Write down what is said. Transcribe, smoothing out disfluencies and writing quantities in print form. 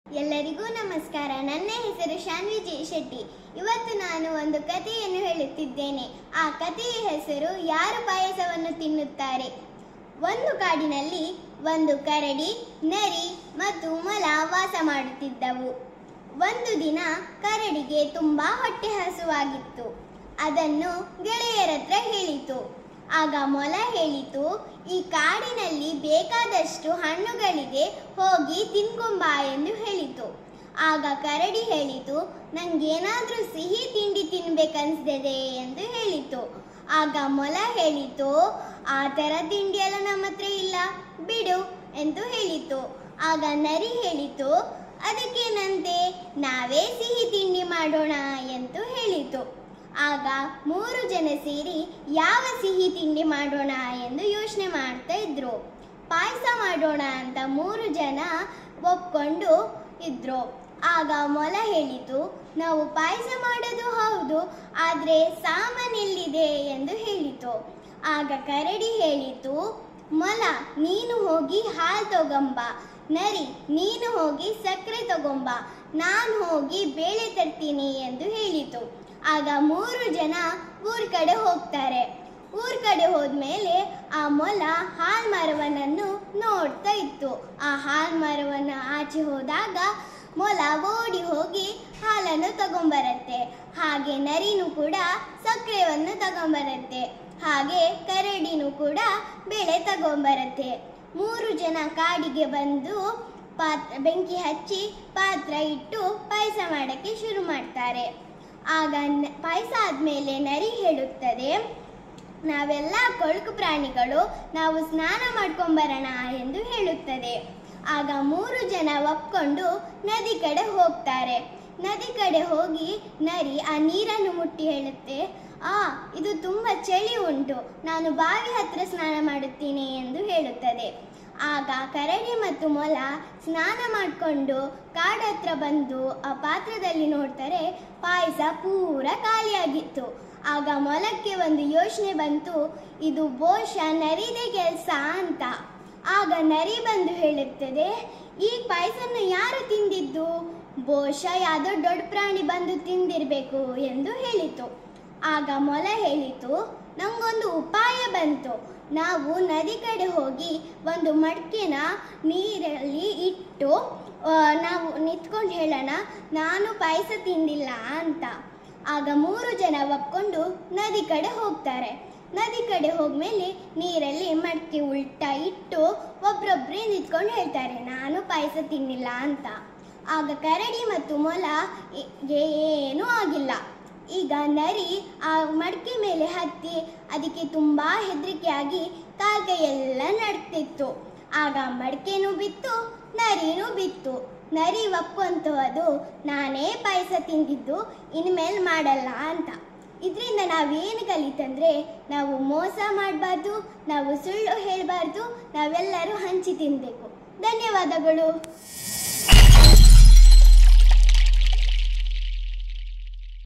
ಎಲ್ಲರಿಗೂ ನಮಸ್ಕಾರ. ನನ್ನ ಹೆಸರು ಶಾನ್ವಿ ಜಿ ಶೆಟ್ಟಿ. ಇವತ್ತು ನಾನು ಒಂದು ಕಥೆಯನ್ನು ಹೇಳುತ್ತಿದ್ದೇನೆ. ಆ ಕಥೆಯ ಹೆಸರು ಯಾರು ಪಾಯಸವನ್ನು ತಿನ್ನುತ್ತಾರೆ. ಒಂದು ಕಾಡಿನಲ್ಲಿ ಒಂದು ಕರಡಿ, ನರಿ ಮತ್ತು ಮೊಲ ವಾಸ ಮಾಡುತ್ತಿದ್ದವು. ಒಂದು ದಿನ ಕರಡಿಗೆ ತುಂಬಾ ಹೊಟ್ಟೆ ಹಸುವಾಗಿತ್ತು. ಅದನ್ನು ಗೆಳೆಯರ ಹತ್ರ ಹೇಳಿತು. ಆಗ ಮೊಲ ಹೇಳಿತು, ಈ ಕಾಡಿನಲ್ಲಿ ಬೇಕಾದಷ್ಟು ಹಣ್ಣುಗಳಿದೆ, ಹೋಗಿ ತಿನ್ಕೊಂಬಾ ಎಂದು ಹೇಳಿತು. ಆಗ ಕರಡಿ ಹೇಳಿತು, ನಂಗೇನಾದ್ರೂ ಸಿಹಿ ತಿಂಡಿ ತಿನ್ಬೇಕನ್ಸ್ತಿದೆ ಎಂದು ಹೇಳಿತು. ಆಗ ಮೊಲ ಹೇಳಿತು, ಆ ಥರ ತಿಂಡಿ ಎಲ್ಲ ನಮ್ಮ ಹತ್ರ ಇಲ್ಲ, ಬಿಡು ಎಂದು ಹೇಳಿತು. ಆಗ ನರಿ ಹೇಳಿತು, ಅದಕ್ಕೇನಂತೆ, ನಾವೇ ಸಿಹಿ ತಿಂಡಿ ಮಾಡೋಣ ಎಂದು ಹೇಳಿತು. ಆಗ 3 ಜನ ಸೇರಿ ಯಾವ ಸಿಹಿ ತಿಂಡಿ ಮಾಡೋಣ ಎಂದು ಯೋಚನೆ ಮಾಡ್ತಾ ಇದ್ರು. ಪಾಯಸ ಮಾಡೋಣ ಅಂತ 3 ಜನ ಒಪ್ಕೊಂಡು ಇದ್ರು. ಆಗ ಮೊಲ ಹೇಳಿತು, ನಾವು ಪಾಯಸ ಮಾಡೋದು ಹೌದು, ಆದರೆ ಸಾಮಾನೆಲ್ಲಿದೆ ಎಂದು ಹೇಳಿತು. ಆಗ ಕರಡಿ ಹೇಳಿತು, ಮೊಲ ನೀನು ಹೋಗಿ ಹಾಲು ತಗೊಂಬ, ನರಿ ನೀನು ಹೋಗಿ ಸಕ್ಕರೆ ತಗೊಂಬ, ನಾನು ಹೋಗಿ ಬೇಳೆ ತರ್ತೀನಿ ಎಂದು ಹೇಳಿತು. ಆಗ 3 ಜನ ಊರ್ ಕಡೆ ಹೋಗ್ತಾರೆ. ಊರ್ ಕಡೆ ಹೋದ್ಮೇಲೆ ಆ ಮೊಲ ಹಾಲ್ ಮರವನನ್ನು ನೋಡ್ತಾ ಇತ್ತು. ಆ ಹಾಲ್ ಮರವನ್ನ ಆಚೆ ಹೋದಾಗ ಮೊಲ ಓಡಿ ಹೋಗಿ ಹಾಲನ್ನು ತಗೊಂಬರತ್ತೆ. ಹಾಗೆ ನರಿನೂ ಕೂಡ ಸಕ್ಕರೆಯನ್ನು ತಗೊಂಬರತ್ತೆ. ಹಾಗೆ ಕರಡಿನೂ ಕೂಡ ಬೇಳೆ ತಗೊಂಬರತ್ತೆ. 3 ಜನ ಕಾಡಿಗೆ ಬಂದು ಬೆಂಕಿ ಹಚ್ಚಿ ಪಾತ್ರ ಇಟ್ಟು ಪಾಯಸ ಮಾಡಕ್ಕೆ ಶುರು ಮಾಡ್ತಾರೆ. ಆಗ ಪಾಯಸ ಆದ್ಮೇಲೆ ನರಿ ಹೇಳುತ್ತದೆ, ನಾವೆಲ್ಲ ಕೊಳಕು ಪ್ರಾಣಿಗಳು, ನಾವು ಸ್ನಾನ ಮಾಡ್ಕೊಂಬರೋಣ ಎಂದು ಹೇಳುತ್ತದೆ. ಆಗ 3 ಜನ ಒಪ್ಕೊಂಡು ನದಿ ಕಡೆ ಹೋಗ್ತಾರೆ. ನದಿ ಕಡೆ ಹೋಗಿ ನರಿ ಆ ನೀರನ್ನು ಮುಟ್ಟಿ ಹೇಳುತ್ತೆ, ಇದು ತುಂಬಾ ಚಳಿ ಉಂಟು, ನಾನು ಬಾವಿ ಹತ್ರ ಸ್ನಾನ ಮಾಡುತ್ತೀನಿ ಎಂದು ಹೇಳುತ್ತದೆ. ಆಗ ಕರಡಿ ಮತ್ತು ಮೊಲ ಸ್ನಾನ ಮಾಡಿಕೊಂಡು ಕಾಡ ಹತ್ರ ಬಂದು ಆ ಪಾತ್ರದಲ್ಲಿ ನೋಡ್ತಾರೆ, ಪಾಯಸ ಪೂರ ಖಾಲಿಯಾಗಿತ್ತು. ಆಗ ಮೊಲಕ್ಕೆ ಒಂದು ಯೋಚನೆ ಬಂತು, ಇದು ಬಹುಶಃ ನರಿದೇ ಕೆಲಸ ಅಂತ. ಆಗ ನರಿ ಬಂದು ಹೇಳುತ್ತದೆ, ಈ ಪಾಯಸನ್ನು ಯಾರು ತಿಂದಿದ್ದು, ಬಹುಶಃ ಯಾವುದೋ ದೊಡ್ಡ ಪ್ರಾಣಿ ಬಂದು ತಿಂದಿರಬೇಕು ಎಂದು ಹೇಳಿತು. ಆಗ ಮೊಲ ಹೇಳಿತು, ನಂಗೊಂದು ಉಪಾಯ ಬಂತು, ನಾವು ನದಿ ಕಡೆ ಹೋಗಿ ಒಂದು ಮಡಕೆನ ನೀರಲ್ಲಿ ಇಟ್ಟು ನಾವು ನಿಂತ್ಕೊಂಡು ಹೇಳೋಣ, ನಾನು ಪಾಯಸ ತಿಂದಿಲ್ಲ ಅಂತ. ಆಗ 3 ಜನ ಒಪ್ಕೊಂಡು ನದಿ ಕಡೆ ಹೋಗ್ತಾರೆ. ನದಿ ಕಡೆ ಹೋದ್ಮೇಲೆ ನೀರಲ್ಲಿ ಮಡಕೆ ಉಲ್ಟಾ ಇಟ್ಟು ಒಬ್ರೊಬ್ರೇ ನಿಂತ್ಕೊಂಡು ಹೇಳ್ತಾರೆ, ನಾನು ಪಾಯಸ ತಿನ್ನಿಲ್ಲ ಅಂತ. ಆಗ ಕರಡಿ ಮತ್ತು ಮೊಲ ಏನೂ ಆಗಿಲ್ಲ. ಈಗ ನರಿ ಆ ಮಡಕೆ ಮೇಲೆ ಹತ್ತಿ ಅದಕ್ಕೆ ತುಂಬಾ ಹೆದರಿಕೆಯಾಗಿ ಕಾಲ್ಕೈಯೆಲ್ಲ ನಡ್ತಿತ್ತು. ಆಗ ಮಡಕೆನೂ ಬಿತ್ತು, ನರಿನೂ ಬಿತ್ತು. ನರಿ ಒಪ್ಕೊಂತು, ಅದು ನಾನೇ ಪಾಯಸ ತಿಂದಿದ್ದು, ಇನ್ಮೇಲೆ ಮಾಡಲ್ಲ ಅಂತ. ಇದರಿಂದ ನಾವೇನು ಕಲಿತಂದ್ರೆ, ನಾವು ಮೋಸ ಮಾಡಬಾರ್ದು, ನಾವು ಸುಳ್ಳು ಹೇಳಬಾರ್ದು, ನಾವೆಲ್ಲರೂ ಹಂಚಿ ತಿನ್ನಬೇಕು. ಧನ್ಯವಾದಗಳು.